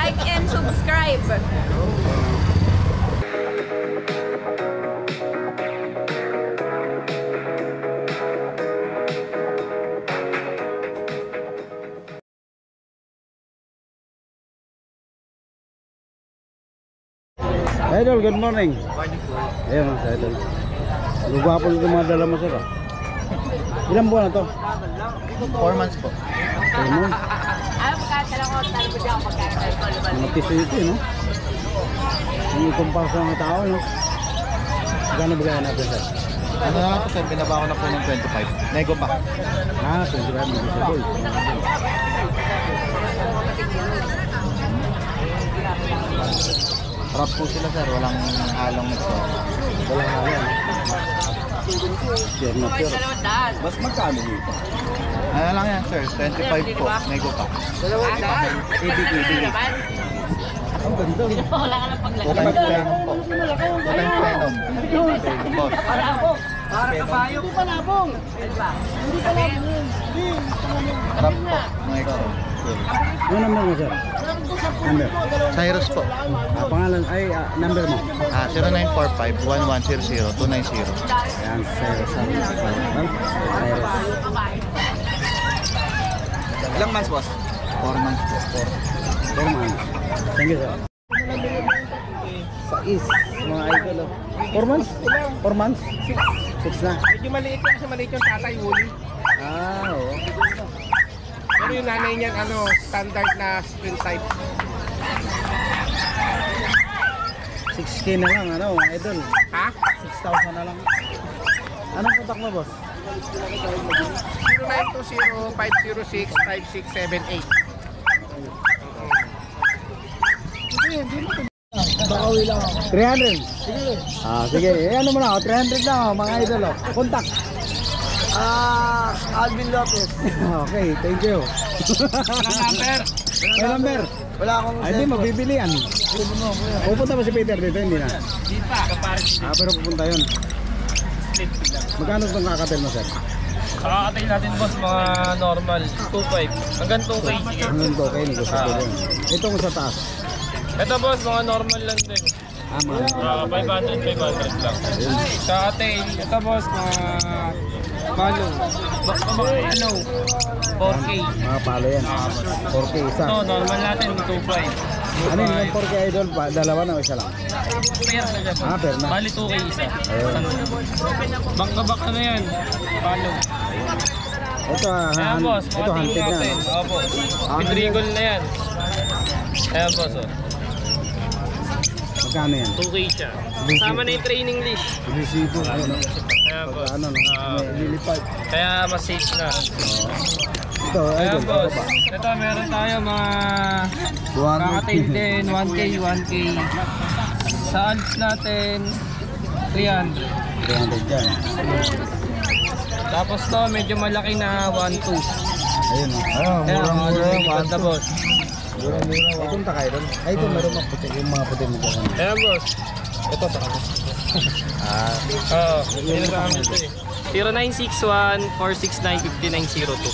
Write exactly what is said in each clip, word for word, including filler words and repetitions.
like and subscribe. Idol, good morning. Ayan mga idol. Lugapo nito mga dala mo sir. Ilang buwan na to? four months po. four months. Mga piso ito eh, no? Hindi kumpara sa mga tao, no? Gano'n ba kaya natin sir? Ano na lang po sir, binaba ko na po ng twenty-five. Nego pa. Ah, twenty-five negotiable. Harap po sila sir, walang halong nito. Walang halong. Pure na pure. Mas magkano dito? Ano lang yan sir, twenty-five po. Nego pa. Ibig, ibig. Ang ganda. Wala ka lang paglagay. Utang plenum po. Utang plenum. Boss. Para kabayo. Hindi pa labong. Hindi pa labong. Harap po. Nego. Ano number mo sir? Number? Cyrus po. Ah, pangalan, ay ah, number mo? Ah, zero nine four five, one one zero zero, two nine zero. Ayan, Cyrus. Cyrus. Ilang months boss? four months po. four months. Thank you sir. Sa is, mga idol. four months? four months? six na. Medyo maliit yan kasi maliit yung tatay, Woolly. Ah, oo. Pero yung nanay niyan, ano, standard na sprint type. six K na lang, ano, mga idol. Ha? six thousand na lang. Anong kontak mo, boss? zero nine two zero, five zero six, five six seven eight. three hundred? Sige. Ah, sige. Eh, ano mo na, oh, three hundred na, oh, mga idol. Oh. Kontak. Ah, Alvin Lopez. Okay, thank you. Walang number. May number? Wala akong Ay, di, mabibili yan. Pupunta ba si Peter dito? Hindi na. Di pa. Ah, pero pupunta yun. Magkano itong kakatel mo, sir? Kakakatay natin boss mga normal two five hanggang two K. Hanggang to, okay, negosyable yun. Ito kung sa taas. Ito boss mga normal lang din. Ah, mga Uh, five hundred, five hundred lang. Kakatay, ito boss mga palo. Ano? four K. mga palo yan. four K isa. Ito normal natin two five. Ano yun, yung four K idol? Pa, dalawa na o isa lang? Pair na siya boss. Ah, pair na. Bali two K isa. Ayun. Bangkabak ano yan? Palo. Ito, ah, Ayan han- boss, ito mga hunted tingin na. natin. No? Opo. Ah, Pinrigol na yan. Ayan boss oh. Magkano yan? two K siya. Kasama na yung training leash. Resibo, ayun, no? Ayan boss. Ano, no? Ah, May lilipad. kaya mas safe na. Ito, Ayan idol, boss. ito ba? Ito meron tayo mga one kakatail din. one K, one K. Sa alps natin, three hundred. three hundred dyan. Tapos to, medyo malaki na one two. Ayun, no? Ah, Ayan, mga lumilipad na boss. Ay, punta kayo doon. Ay, ito, meron mga puti. Yung mga puti mo dyan. Ayan boss. Ito sa kanya. Ah, Oo, yun ang gamit ito eh. zero nine six one, four six nine, five nine zero two.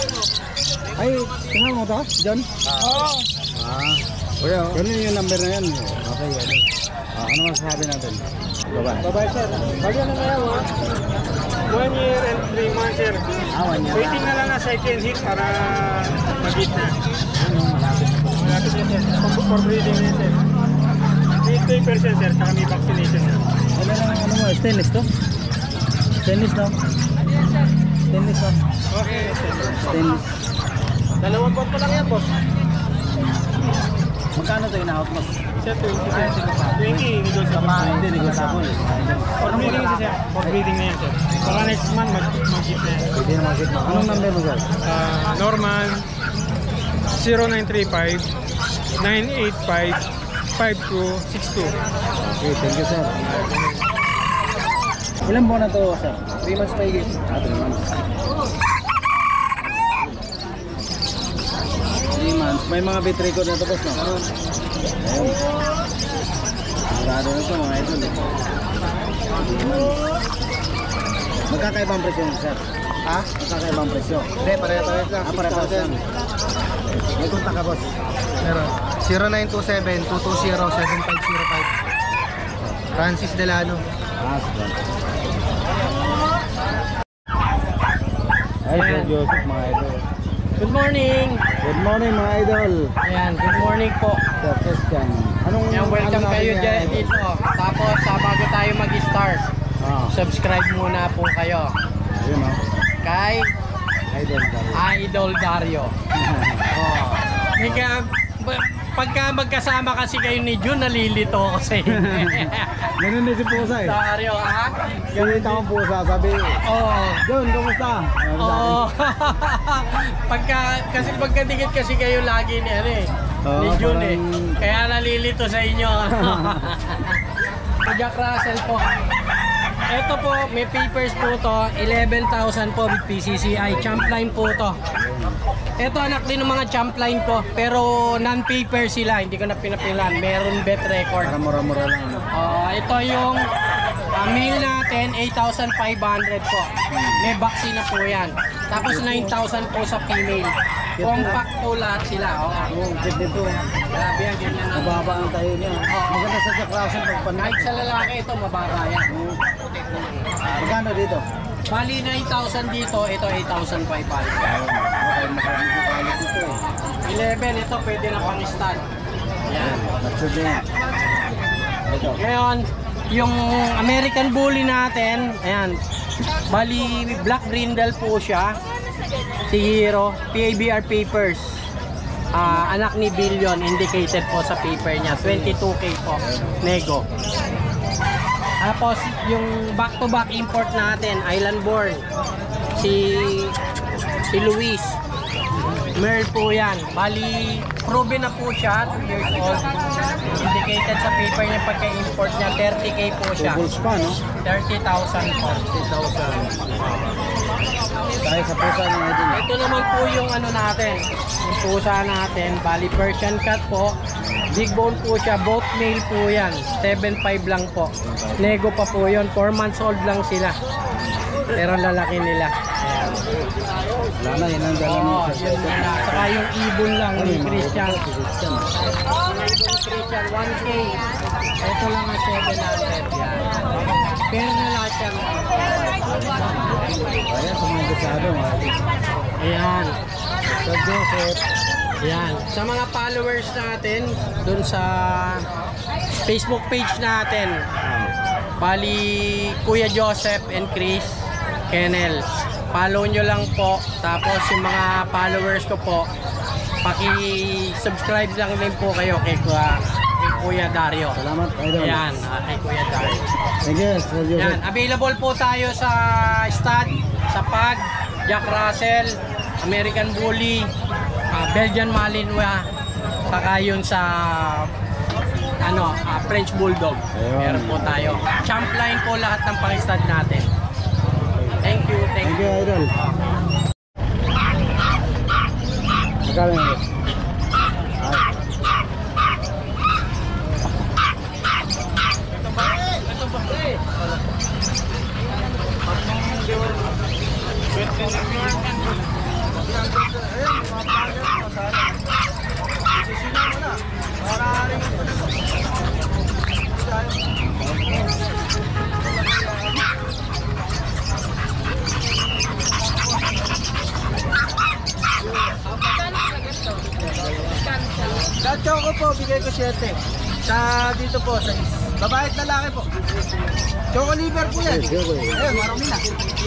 ay, tingnan mo to, John? Oo. Ah, okay, oh. Ganun yung number na yan. Okay, ano. Ah, ano masasabi natin? Bye-bye. Bye-bye, sir. Bagyan na kaya mo. One year and three months, sir. Ah, one year. Waiting na lang na second hit para mag-hit na. Ano, malapit. Malapit na, sir. For- For breeding na, sir. fifty percent, sir. Saka may vaccination na. Ano lang, ano mo, stainless to? Stainless, no? Stainless, no? Okay, sir. Stainless. Dalawang pot pa lang yan, boss. Magkano to in-out mo? Sir, twenty, sir. twenty, negotiable. Hindi, negotiable. For breeding na, sir. For breeding na yan, sir. Baka next month, mag- mag-hit na yan. Pwede na makit mo. Anong number mo, sir? Uh, Norman zero nine three five, nine eight five, five two six two. Okay, thank you, sir. Ilan buwan na to, sir? three months pa higit. Ah, three months. three months. May mga bit record na to, boss, no? Ayun. Sigurado na to, mga idol. Eh. Three months. Magkakaiba ang presyo, sir? Ha? Magkakaibang presyo. Hindi, pareho-pareho lang. Ah, pare-pares yan. May kontak ka, boss. Meron. zero nine two seven, two two zero, seven five zero five. Francis Delano. Ah, sige. Ay, Sir Joseph, mga idol. Good morning. Good morning, mga idol. Ayan, good morning po. Sir Christian. Anong Ayan, welcome ano kayo natin dyan yan, dito. Tapos, sa bago tayo mag-start, Ah, subscribe muna po kayo yun o. kay Idol Dario. Idol Dario. Oh. Kaya, ba- pagka magkasama kasi kayo ni Jun, nalilito kasi. Ganun din si Pusa eh. Dario, ha? Ganun akong Pusa, sabi, Oo. John, kumusta? Sabi sa akin. Oo. Pagka, kasi pagkadikit kasi kayo lagi ni, ano eh, Oo, ni Jun eh. parang- Kaya nalilito sa inyo. Jack Russell po. Ito po, may papers po to, eleven thousand po with P C C I. Champ line po to. Ito anak din ng mga champ line ko, pero non-paper sila, hindi ko na pinapilan. Meron bet record. Para mura-mura lang. ano. Ah, ito yung uh, male natin, eight thousand five hundred po. May vaccine na po yan. Tapos nine thousand po sa female. Compact po lahat sila. Oo. Oo, kit nito. Grabe yan, ganyan na. Mababa ang tayo niya. Maganda sa Jack Russell pag panay. Kahit sa lalaki ito, mababa yan. Magkano dito? Bali nine thousand dito, ito eight thousand five hundred. Okay, makakalimutan dito eh. eleven, ito pwede na pang stud. Yan. Mature din yan. Ito. Ngayon, yung American Bully natin, ayan, bali black brindle po siya. Si Hero, P A B R papers. Ah, anak ni Billion, indicated po sa paper niya, twenty-two K po, nego. Tapos yung back to back import natin, island born. Si si Luis. Merl po yan. Bali, proven na po siya, two years old. Indicated sa paper niya pagka-import niya, thirty K po siya. Doubles pa, no? thirty thousand po. thirty thousand. Tayo sa pusa ng idol. Ito naman po yung ano natin, yung pusa natin, bali Persian cat po. Big bone po siya, both male po yan. seven five lang po. Nego pa po yun, four months old lang sila. Pero lalaki nila. Wala na, yun ang dala Oo, mo. yun na. Saka yung ibon lang ni Christian. Christian. Christian, one K. Ito lang ang seven hundred yan. Pero na lahat yan. Ayan, sa mga desado, mga idol. Ayan. Sir Joseph. Ayan. Sa mga followers natin, dun sa Facebook page natin, bali Kuya Joseph and Chris Kennel. Follow nyo lang po. Tapos yung mga followers ko po, paki-subscribe lang din po kayo kay Kuya, kay Kuya Dario. Salamat, idol. Ayan, ah, kay Kuya Dario. Thank you, Sir Joseph. Yan, available po tayo sa stud, sa pag, Jack Russell, American Bully, uh, Belgian Malinois, saka yun sa ano, uh, French Bulldog. Ayun. Meron po tayo. Champ line po lahat ng pang-stud natin. Thank you, thank Thank you. you, idol. Magkano yun? Sa choco po, bigay ko seven. Sa dito po, sa babae at lalaki po. Choco liver po yan. Yes, okay. Ayun, marami na.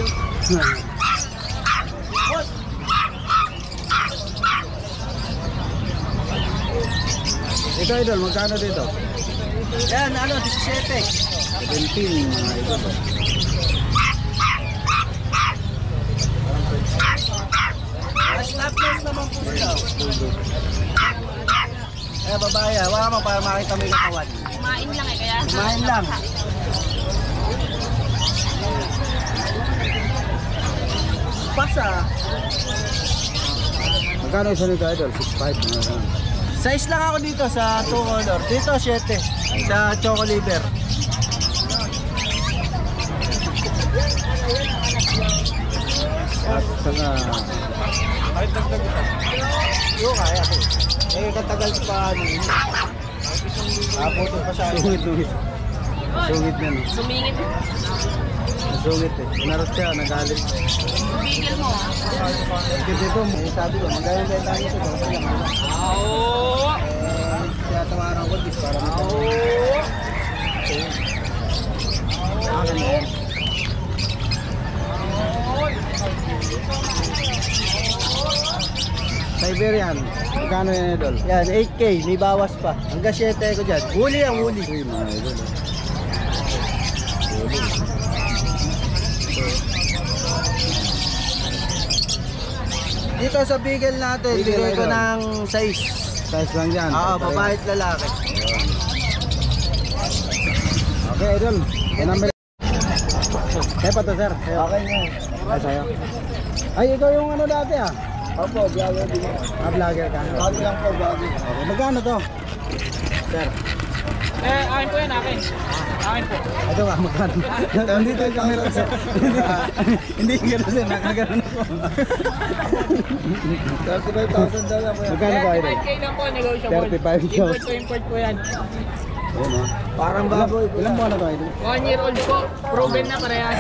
Ito, idol, magkano dito? Yan, ano, seventeen. seventeen, mga idol. Mas lapis naman po sila. Eh, babae, hawa mo para makita mo yung katawan. Kumain lang eh, kaya Kumain lang. Pasa. Magkano isa nito, idol? six five, mga idol. Size lang ako dito sa two color. Dito, seven. Sa choco liver. At saka, Kahit dagdag ito. Yung kaya ko. Eh, katagal pa ano yun. Abutin pa siya. sungit nung isa. Sungit yan. oh. Sumingit. Sungit eh. Pinarot siya, nagalit. Bigil mo. Dito dito, Eh, sabi ko, magayon tayo tayo ito. Dapat lang. Oo. Eh, tinatawaran ko dis para Oo. akin na yan. Siberian. Magkano yan, idol? Yan, eight K, may bawas pa. Hanggang seven ko dyan. Huli ang huli. Uy, mga idol. oh. Dito sa bigel natin, Bigel, bigay ko idol. ng size. Size lang yan. Oo, Pare-pareho. babae at lalaki. Okay, idol. Yan ang Kaya pa to, sir. Sa'yo. Okay nga. Ay, sa'yo. Ay, ikaw yung ano dati ah. Opo, vlogger din. Ah, vlogger ka. Bago lang po, bago. Okay, magkano to? Sir. Eh, akin po yan, akin. Akin po. Ito ka, magkano? Nandito yung camera, sir. Hindi gano'n, sir. Nakagano'n ako. thirty-five thousand daw lang po yan. Magkano ba, idol? thirty-five K lang po, negotiable. thirty-five K. Import to import po yan. Ayun, oh. Parang baboy. Ilang buwan na to, idol? One year old po. Proven na parehas.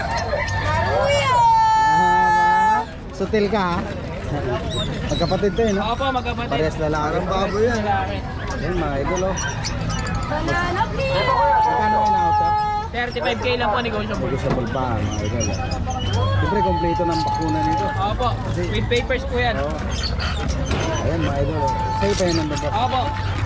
Ah, sutil ka, ha? Magkapatid to, eh, no? Ako po, magkapatid. Parehas lalaki. Parang baboy yan. Lalaki. Ayun, mga idol, oh. Magkano yung out, sir? thirty-five K lang po, negotiable. Negotiable pa, mga idol. Siyempre, kompleto ng bakuna nito. Ako po, with papers po yan. Oh. Ayan, mga idol, oh. Sa'yo pa yun ang baba. Ako po.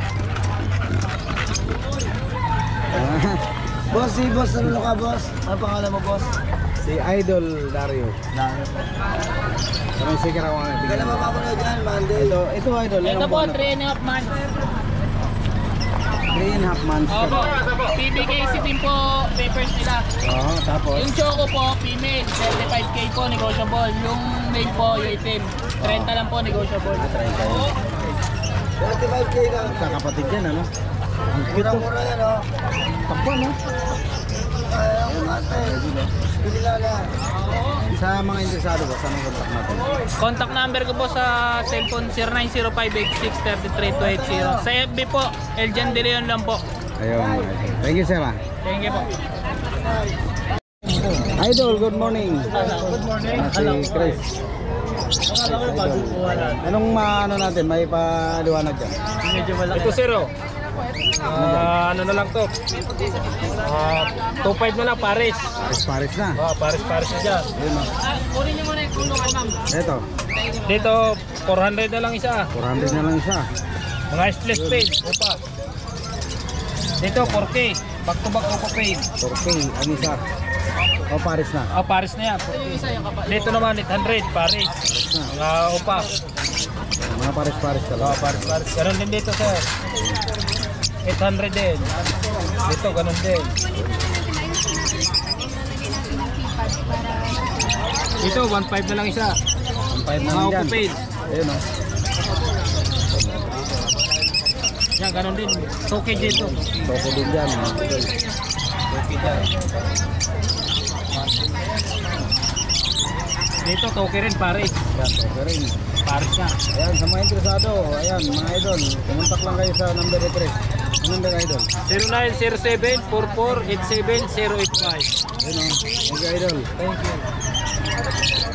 Ah, Boss, si boss, ano ka boss? Ano pangalan mo boss? si Idol Dario. Parang sige ako nga. Hindi ka na mapapanood yan, Monday. Ito, ito idol. Ito ilang po, buwan na to? three and a half months. Three and a half months. Opo, P B K C din po, papers nila. Oo, tapos. Yung choco po, female, thirty-five K po, negotiable. Yung male po, yung itim, thirty lang po, negotiable. thirty-five K ka. Kakapatid yan, ano? Ang cute to. Mura-mura yan, oh. Takbo, no? Ayaw ko ate. Pili ka na. Sa mga interesado ba, saan ang contact natin? Contact number ko po sa cellphone zero nine zero five eight six three three two eight zero. Sa F B po, Eljan De Leon lang po. Ayun. Thank you, sir. ah. Thank you po. Idol, good morning. Good morning. Si Chris. Idol. Anong ma- ano natin, may paliwanag dyan? Ito zero. Ah, ano na lang to? Ah, two five na lang, Paris. Paris, Paris na. Oh, Paris, Paris na dyan. Ayun, oh. Ah, kunin niyo muna yung kulungan, ma'am. Ito, Dito, four hundred na lang isa. four hundred na lang isa. Mga split paid, upa. Dito, four K. Back to back upa paid. four K ang isa. O, Paris na. Oh, Paris na yan. Yung isa yung kapal. Dito naman, eight hundred, Paris. Paris na. Mga upa. Mga Paris, Paris Oh, talaga. Paris, Paris. Ganun din dito, sir. eight hundred din. Dito, ganun din. Dito, one five na lang isa. Ang five na Mga lang upa dyan. paid. Ayun, o. Yan, ganun din. two K dito. Toko din dyan. mga idol. two K dyan. Dito, two K rin, Paris. Yan, toko rin. Paris na. Ayan, sa mga interesado, ayan, mga idol, pumuntak lang kayo sa number ni Chris. Ang number, idol. zero nine zero seven four four eight seven zero eight five. Ayun, o. Thank you, idol. Thank you.